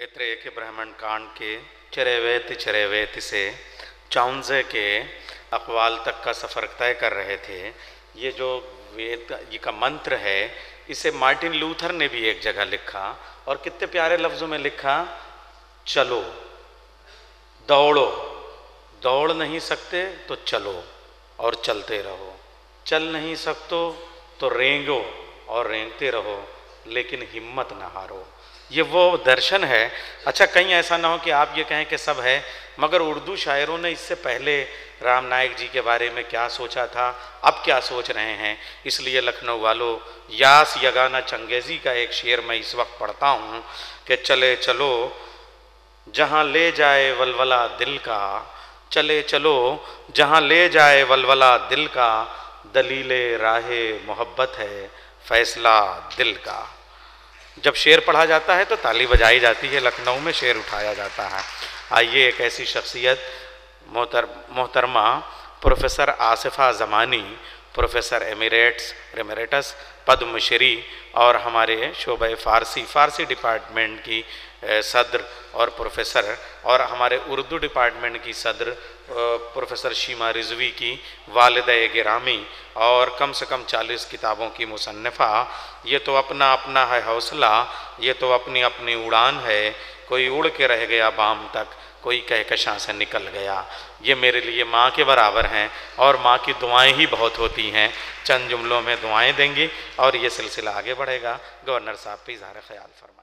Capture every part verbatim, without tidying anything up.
मैत्रेय के ब्राह्मण कांड के चरैवेत चरैवेत से चाउंजे के अक़वाल तक का सफ़र तय कर रहे थे। ये जो वेद ये का मंत्र है, इसे मार्टिन लूथर ने भी एक जगह लिखा और कितने प्यारे लफ्ज़ों में लिखा, चलो दौड़ो, दौड़ नहीं सकते तो चलो और चलते रहो, चल नहीं सकते तो रेंगो और रेंगते रहो, लेकिन हिम्मत ना हारो। ये वो दर्शन है। अच्छा, कहीं ऐसा ना हो कि आप ये कहें कि सब है, मगर उर्दू शायरों ने इससे पहले राम नायक जी के बारे में क्या सोचा था, अब क्या सोच रहे हैं। इसलिए लखनऊ वालों, यास यगाना चंगेज़ी का एक शेर मैं इस वक्त पढ़ता हूँ कि चले चलो जहाँ ले जाए वलवला दिल का, चले चलो जहाँ ले जाए वलवला दिल का, दलीले राहे मोहब्बत है फैसला दिल का। जब शेर पढ़ा जाता है तो ताली बजाई जाती है, लखनऊ में शेर उठाया जाता है। आइए एक ऐसी शख्सियत मोहतर मोहतरमा professor Asifa Zamani, professor emeritus emeritus Padmashri और हमारे शोबे फ़ारसी फ़ारसी डिपार्टमेंट की सदर और प्रोफेसर और हमारे उर्दू डिपार्टमेंट की सदर प्रोफेसर शीमा रिजवी की वालिदा गिरामी और कम से कम चालीस किताबों की मुसन्निफ़ा। ये तो अपना अपना है हौसला, ये तो अपनी अपनी उड़ान है। कोई उड़ के रह गया बाम तक, कोई कहकशां से निकल गया। ये मेरे लिए माँ के बराबर हैं और माँ की दुआएं ही बहुत होती हैं। चंद जुमलों में दुआएं देंगी और ये सिलसिला आगे बढ़ेगा। गवर्नर साहब पे इज़हार ख्याल फरमाएं।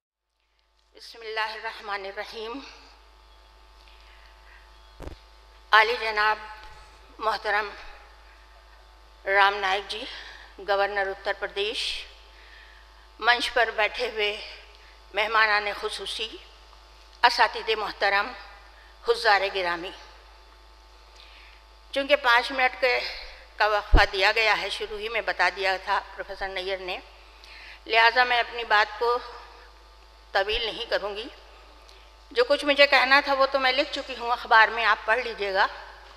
बिस्मिल्लाहिर्रहमानिर्रहीम। आली जनाब मोहतरम राम नायक जी, गवर्नर उत्तर प्रदेश, मंच पर बैठे हुए मेहमानान खुसूसी, असातिज़े मोहतरम, हुज़्ज़ार गिरामी। चूँकि पाँच मिनट के का वक्फा दिया गया है, शुरू ही में बता दिया था प्रोफेसर नैयर ने, लिहाजा मैं अपनी बात को तवील नहीं करूँगी। जो कुछ मुझे कहना था वो तो मैं लिख चुकी हूँ अखबार में, आप पढ़ लीजिएगा।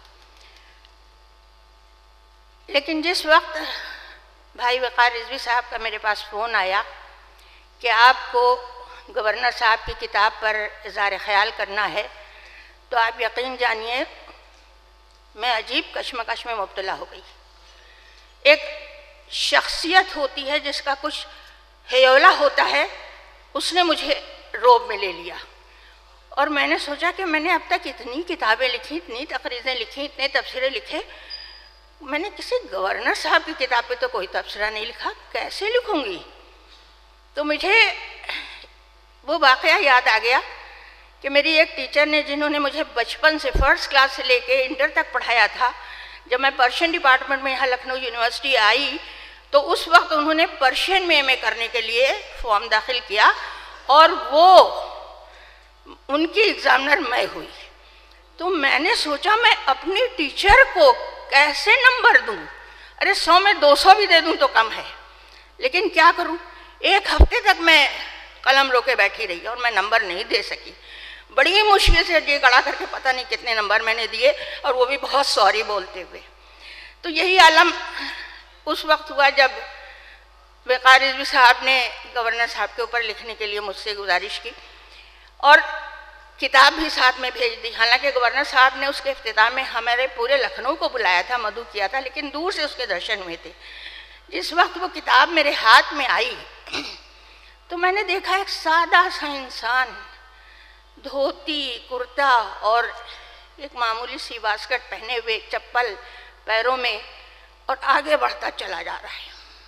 लेकिन जिस वक्त भाई वक़ार रिजवी साहब का मेरे पास फ़ोन आया कि आपको गवर्नर साहब की किताब पर इज़हार ख्याल करना है, तो आप यकीन जानिए मैं अजीब कश्मकश में मुब्तला हो गई। एक शख्सियत होती है जिसका कुछ हेयोला होता है, उसने मुझे रोब में ले लिया और मैंने सोचा कि मैंने अब तक इतनी किताबें लिखी, इतनी तकरीज़ें लिखी, इतने तबसरे लिखे, मैंने किसी गवर्नर साहब की किताब पे तो कोई तबसरा नहीं लिखा, कैसे लिखूँगी। तो मुझे वो वाक़या याद आ गया कि मेरी एक टीचर ने, जिन्होंने मुझे बचपन से फर्स्ट क्लास से लेके इंटर तक पढ़ाया था, जब मैं पर्शियन डिपार्टमेंट में यहाँ लखनऊ यूनिवर्सिटी आई तो उस वक्त उन्होंने पर्शियन में एम ए करने के लिए फॉर्म दाखिल किया और वो उनकी एग्ज़ामिनर मैं हुई। तो मैंने सोचा मैं अपनी टीचर को कैसे नंबर दूं। अरे सौ में दो सौ भी दे दूं तो कम है, लेकिन क्या करूं। एक हफ्ते तक मैं कलम रोके बैठी रही और मैं नंबर नहीं दे सकी। बड़ी मुश्किल से जी गड़ा करके पता नहीं कितने नंबर मैंने दिए और वो भी बहुत सॉरी बोलते हुए। तो यही आलम उस वक्त हुआ जब वक़ार रिजवी साहब ने गवर्नर साहब के ऊपर लिखने के लिए मुझसे गुजारिश की और किताब भी साथ में भेज दी। हालांकि गवर्नर साहब ने उसके इफ्तिताह में हमारे पूरे लखनऊ को बुलाया था, मधु किया था, लेकिन दूर से उसके दर्शन हुए थे। जिस वक्त वो किताब मेरे हाथ में आई तो मैंने देखा एक सादा सा इंसान धोती कुर्ता और एक मामूली सी बास्केट पहने हुए, चप्पल पैरों में, और आगे बढ़ता चला जा रहा है,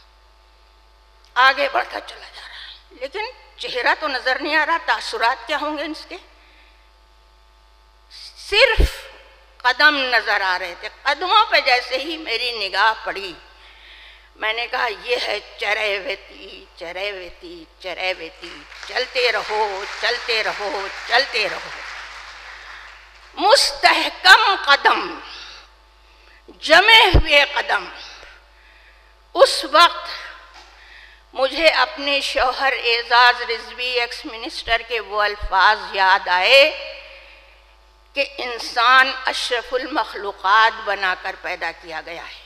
आगे बढ़ता चला जा रहा है। लेकिन चेहरा तो नज़र नहीं आ रहा, तासुरात क्या होंगे इसके। सिर्फ कदम नज़र आ रहे थे। कदमों पे जैसे ही मेरी निगाह पड़ी, मैंने कहा ये है चरैवेती चरैवेती चरैवेती, चलते रहो चलते रहो चलते रहो। मुस्तहकम कदम, जमे हुए कदम। उस वक्त मुझे अपने शौहर एजाज रिजवी एक्स मिनिस्टर के वो अल्फाज याद आए कि इंसान अशरफुल मखलूक़ात बनाकर पैदा किया गया है।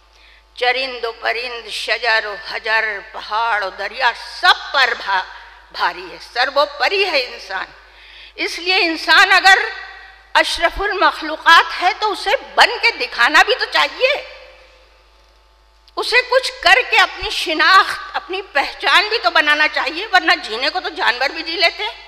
चरिंद परिंद, शजर हजर, पहाड़ और दरिया सब पर भारी है, सर्वोपरि है इंसान। इसलिए इंसान अगर अशरफुल मखलूक़ात है तो उसे बन के दिखाना भी तो चाहिए, उसे कुछ करके अपनी शिनाख्त, अपनी पहचान भी तो बनाना चाहिए, वरना जीने को तो जानवर भी जी लेते हैं।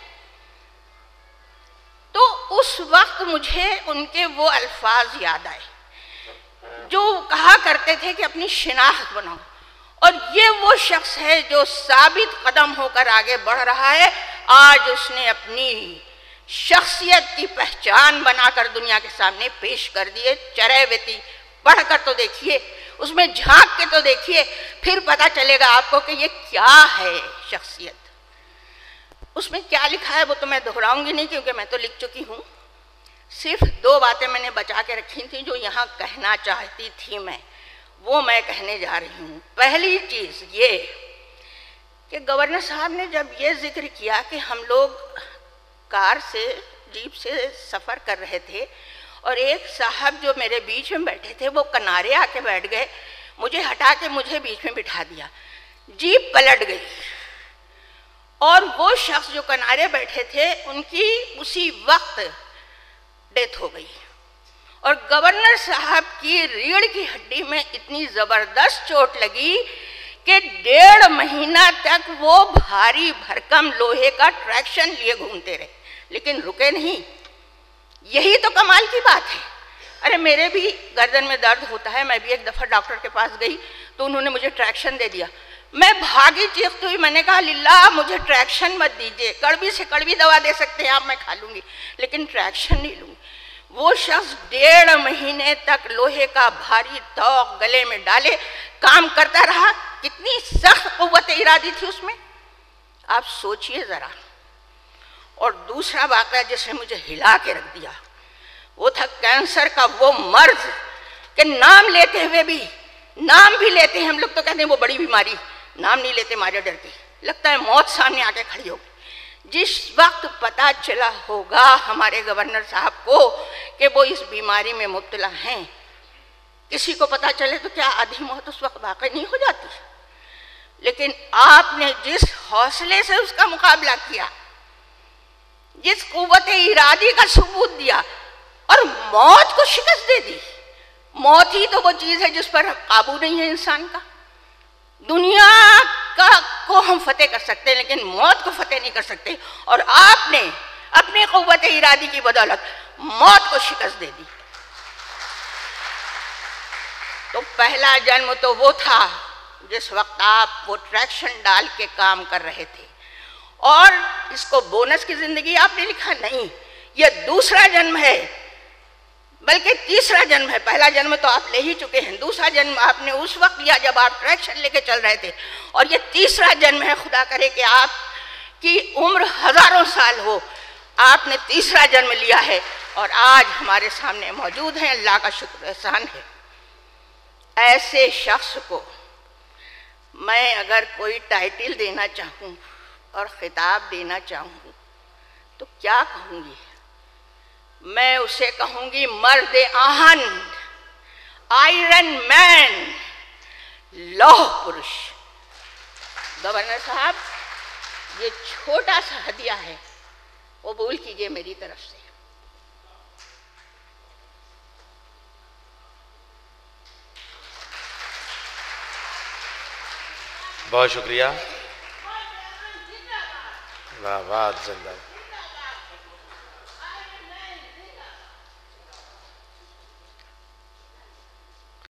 तो उस वक्त मुझे उनके वो अल्फाज याद आए जो कहा करते थे कि अपनी शिनाख्त बनाओ, और ये वो शख्स है जो साबित कदम होकर आगे बढ़ रहा है। आज उसने अपनी शख्सियत की पहचान बनाकर दुनिया के सामने पेश कर दिए। चरैवेती पढ़कर तो देखिए, उसमें झांक के तो देखिए, फिर पता चलेगा आपको कि ये क्या है शख्सियत। उसमें क्या लिखा है वो तो मैं दोहराऊंगी नहीं, क्योंकि मैं तो लिख चुकी हूँ। सिर्फ दो बातें मैंने बचा के रखी थी जो यहाँ कहना चाहती थी मैं, वो मैं कहने जा रही हूँ। पहली चीज़ ये कि गवर्नर साहब ने जब ये जिक्र किया कि हम लोग कार से, जीप से सफ़र कर रहे थे और एक साहब जो मेरे बीच में बैठे थे वो किनारे आके बैठ गए, मुझे हटा के मुझे बीच में बिठा दिया, जीप पलट गई और वो शख्स जो किनारे बैठे थे उनकी उसी वक्त डेथ हो गई। और गवर्नर साहब की रीढ़ की हड्डी में इतनी ज़बरदस्त चोट लगी कि डेढ़ महीना तक वो भारी भरकम लोहे का ट्रैक्शन लिए घूमते रहे, लेकिन रुके नहीं। यही तो कमाल की बात है। अरे मेरे भी गर्दन में दर्द होता है, मैं भी एक दफ़ा डॉक्टर के पास गई तो उन्होंने मुझे ट्रैक्शन दे दिया। मैं भागी चीखती हुई, मैंने कहा लिल्ला मुझे ट्रैक्शन मत दीजिए, कड़वी से कड़वी दवा दे सकते हैं आप, मैं खा लूँगी, लेकिन ट्रैक्शन नहीं लूँगी। वो शख्स डेढ़ महीने तक लोहे का भारी तौक गले में डाले काम करता रहा। कितनी सख्त कुव्वत इरादी थी उसमें, आप सोचिए ज़रा। और दूसरा वाक़या जिसने मुझे हिला के रख दिया वो था कैंसर का वो मर्ज कि नाम लेते हुए भी, नाम भी लेते हैं हम लोग तो कहते हैं वो बड़ी बीमारी, नाम नहीं लेते मारे डर के, लगता है मौत सामने आके खड़ी होगी। जिस वक्त पता चला होगा हमारे गवर्नर साहब को कि वो इस बीमारी में मुब्तला हैं, किसी को पता चले तो क्या आधी मौत उस वक्त वाकई नहीं हो जाती? लेकिन आपने जिस हौसले से उसका मुकाबला किया, जिस कुव्वत इरादी का सबूत दिया और मौत को शिकस्त दे दी। मौत ही तो वो चीज़ है जिस पर काबू नहीं है इंसान का। दुनिया का को हम फतेह कर सकते हैं लेकिन मौत को फतेह नहीं कर सकते, और आपने अपनी कुव्वत इरादी की बदौलत मौत को शिकस्त दे दी। तो पहला जन्म तो वो था जिस वक्त आप वो ट्रैक्शन डाल के काम कर रहे थे, और इसको बोनस की जिंदगी आपने लिखा नहीं, ये दूसरा जन्म है, बल्कि तीसरा जन्म है। पहला जन्म तो आप ले ही चुके हैं, दूसरा जन्म आपने उस वक्त लिया जब आप ट्रैक्शन लेके चल रहे थे, और ये तीसरा जन्म है। खुदा करे कि आपकी उम्र हजारों साल हो, आपने तीसरा जन्म लिया है और आज हमारे सामने मौजूद हैं। अल्लाह का शुक्र एहसान है। ऐसे शख्स को मैं अगर कोई टाइटल देना चाहूँ और खिताब देना चाहूँ तो क्या कहूँगी? मैं उसे कहूँगी मर्द आहन, आयरन मैन, लौह पुरुष। गवर्नर साहब, ये छोटा सा हदिया है, कबूल कीजिए मेरी तरफ से। बहुत शुक्रिया। वाह वाह, जिंदाबाद।